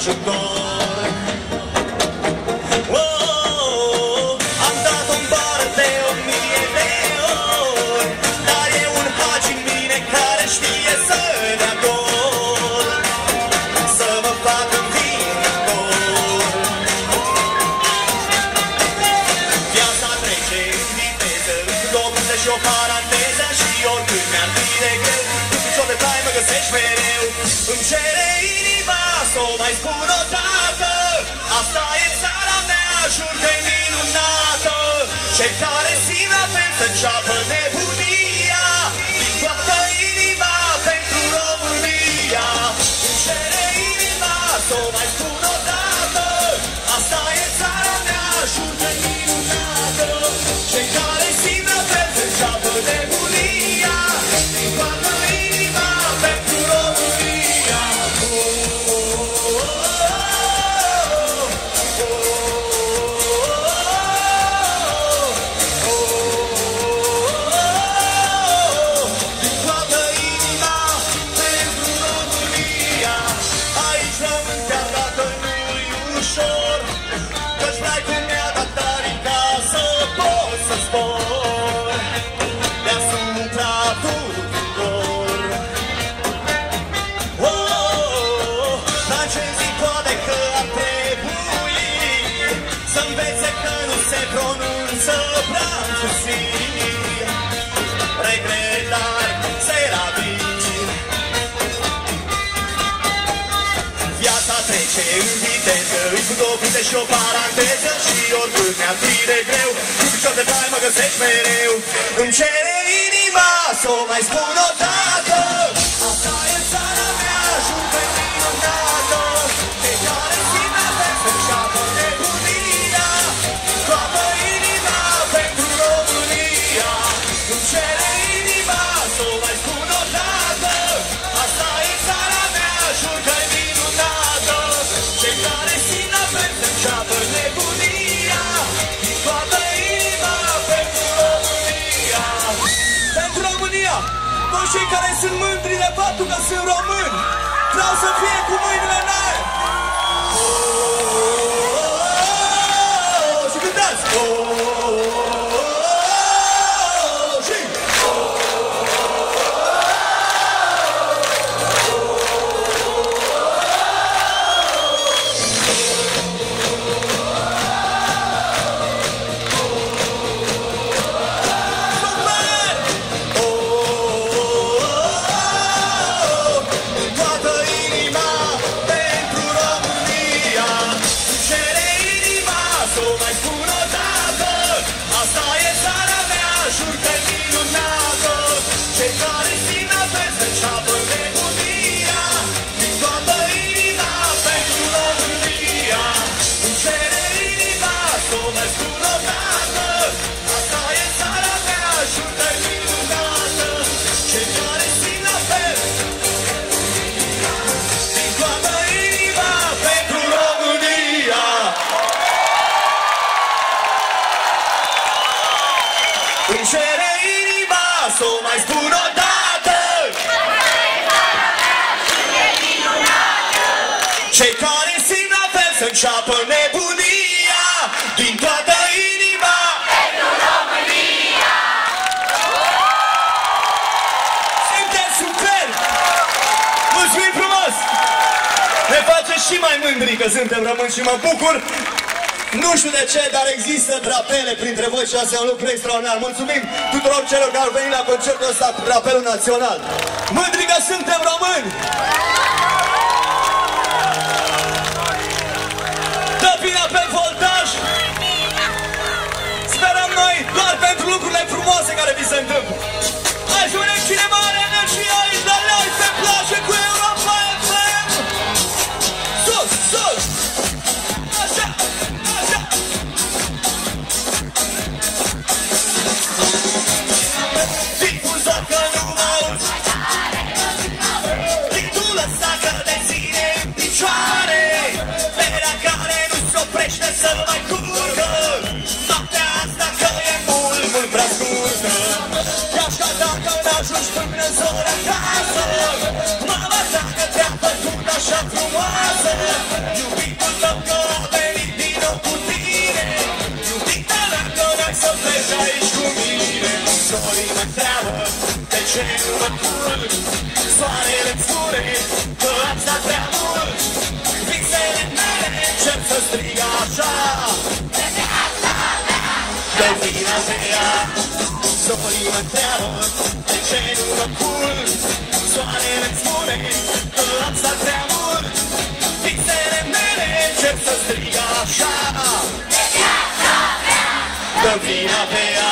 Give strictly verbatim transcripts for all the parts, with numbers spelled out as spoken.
ajutor. Oh, am dat în bar de o mie de ori, dar e un hagi în mine care știe să dea gol, să mă fac învingător. Viața trece în viteză, într-o cruce și o paranteză, și oricât mi-ar fi de greu, cu picior de plai mă găsești mereu. Îmi cere inima s-o mai spun o dată, asta e țara mea, jur că-i minunată. Cei care simt la fel să înceapă nebunia, din toată inima pentru România. Îmi cere inima s-o mai spun o dată, asta e țara mea, jur că-i minunată. Cei care simt la fel să înceapă nebunia, din toată inima pentru România. Pronunță franțuzii, regretar, c'est la vie. Viața trece în viteză, îi cu două puncte și o paranteză, și oricât mi-ar fi de greu, cu picior de plai mă găsești mereu. Îmi cere inima s-o mai spun o dată, asta e țara mea, jur că-i minunată. Cei care simt la fel să înceapă nebunia, toată inima pentru România. Îmi cere inima s-o mai spun o dată, asta e țara mea, jur că-i minunată. Cei care simt la fel să înceapă nebunia, toată inima pentru România. Pentru România, toți cei care sunt mândri de faptul că sunt români, vreau să fie cu mâinile în aer. Și cântați! Îmi cere inima s-o mai spun o dată, cei care simt la fel să înceapă nebunia, din toată inima pentru România. Sunteți super! Mulțumim frumos! Ne face și mai mândri că suntem români și mă bucur. Nu știu de ce, dar există drapele printre voi și asta e un lucru extraordinar. Mulțumim tuturor celor care au venit la concertul ăsta cu drapelul național. Mândri că suntem români! Dă bine pe voltaj! Sperăm noi doar pentru lucrurile frumoase care vi se întâmplă. Hai să vedem cine mai are energie aici, dar live pe plajă cu Europa F M! Sus, sus! Așa! Difuzor că nu mă auzi, ritmul ăsta că de ține în picioare, berea care nu se oprește să mai curgă, noaptea asta că e mult, mult prea scurtă. E așa dacă n-ajungi până zori acasă, ce nu mă culc? Soarele-mi spune că am stat prea mult. Visele mele încep să strig așa: de vina mea. Zorii mă întreabă de ce nu mă culc. Soarele-mi spune că am stat prea mult. Visele mele încep să strig așa: de vina mea.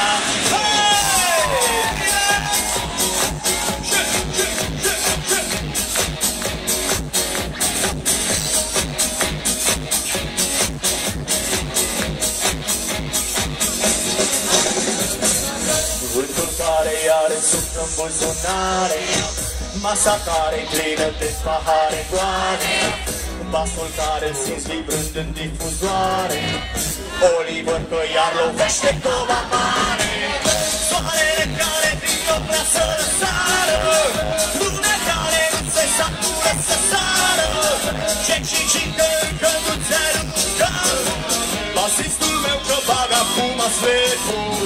Vântul care are suflă în buzunare, masa care-i plină de pahare goale, basul care simți vibrând în difuzoare, Oliver că iar lovește toba mare. Soarele care vine vrea să răsară, luna care nu se satură să sară, Jack și Cincă încă nu ți-ai rugat, basistul meu că bag acum asfetul.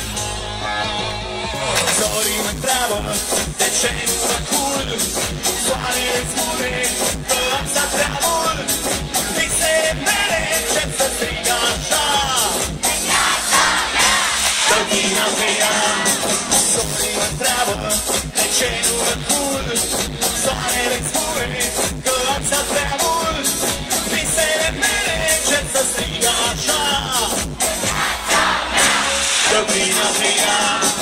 Zorii mă întreabă de ce nu mă culc. Soarele-mi spune că am stat prea mult. Visele mele încep să strig așa: de vina mea. Zorii mă întreabă de ce nu mă culc. Soarele-mi spune că am stat prea mult. Visele mele încep să strig așa: de vina mea.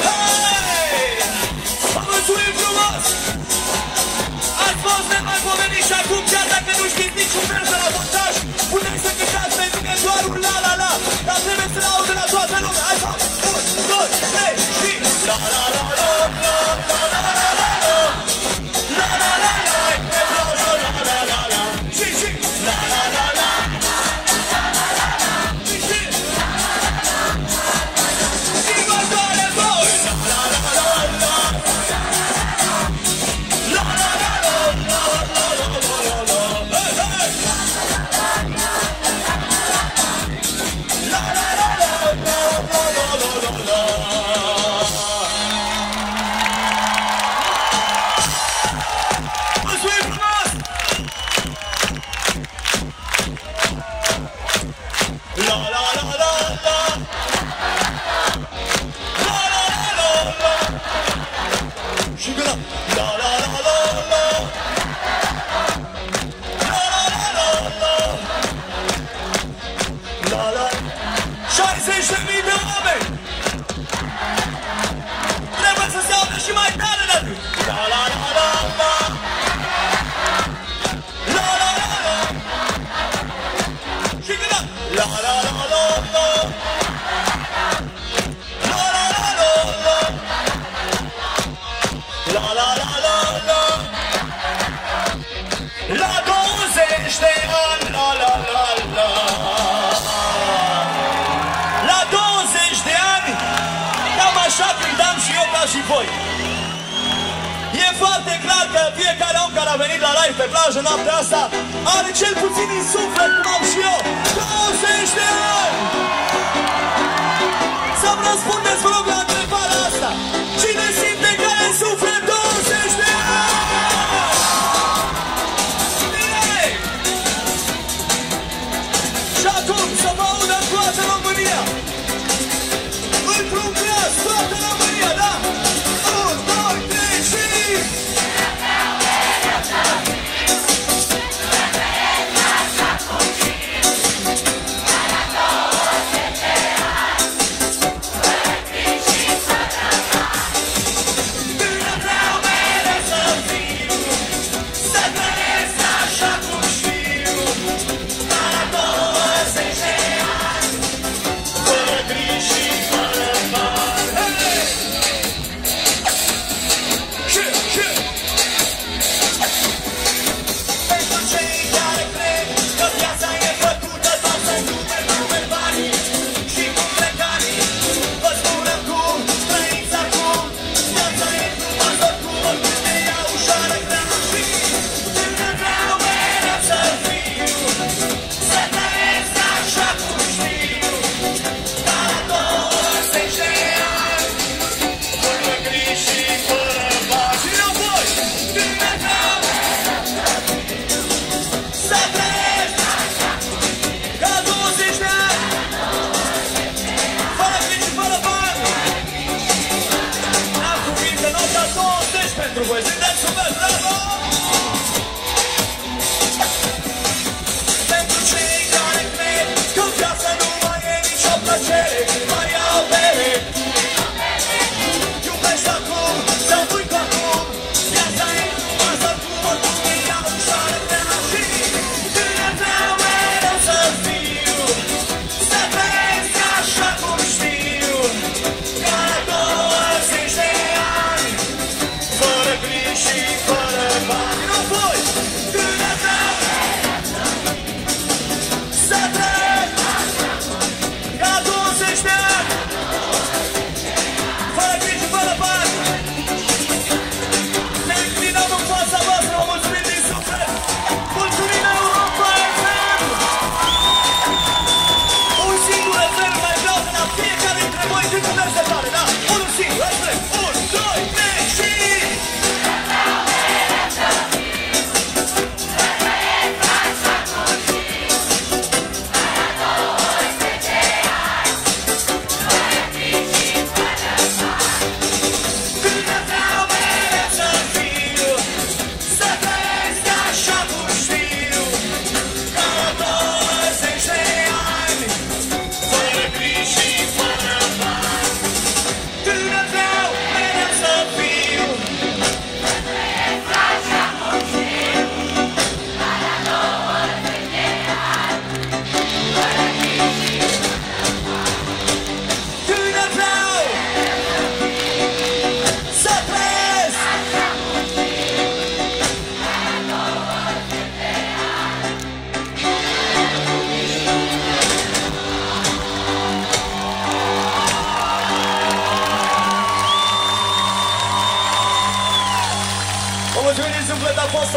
Mulțumim frumos! Ați fost nemaipomenit și acum, chiar dacă nu știți niciun vers de la montaj, puteți să cântați pentru că doar un la la la, dar trebuie să-l audă la toată lumea. Hai, fac! unu, doi, trei și la la la la la la la la la la la la la la la la la și și la la la la și și următoare voi la la la la la. șaizeci de mii de oameni! Trebuie să se audă și mai tare de atât! La la la la la! La la la la! Și când la la la la la! La la la la la! La la la la la! La douăzeci de ani! La la la la! Așa cântam și eu ca și voi. E foarte clar că fiecare om care a venit la live pe plajă noaptea asta are cel puțin în suflet, cum am și eu, douăzeci de ani! Să-mi răspundeți, vă rog, la întrebarea asta. Cine simte care în suflet douăzeci de ani? Bine! Și acum să vă audă toată România! Într-un glas, toată România, da? unu, doi, trei și... Bine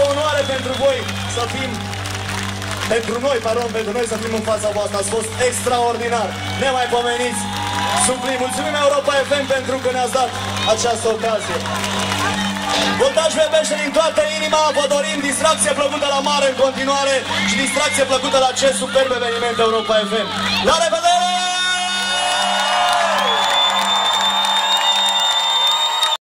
onoare pentru voi să fim, pentru noi, pardon, pentru noi să fim în fața voastră. Ați fost extraordinar, nemaipomeniți. Suplim, mulțumim Europa F M pentru că ne-ați dat această ocazie. Voltaj pe pește din toată inima, vă dorim distracție plăcută la mare în continuare și distracție plăcută la acest superb eveniment Europa F M. La revedere!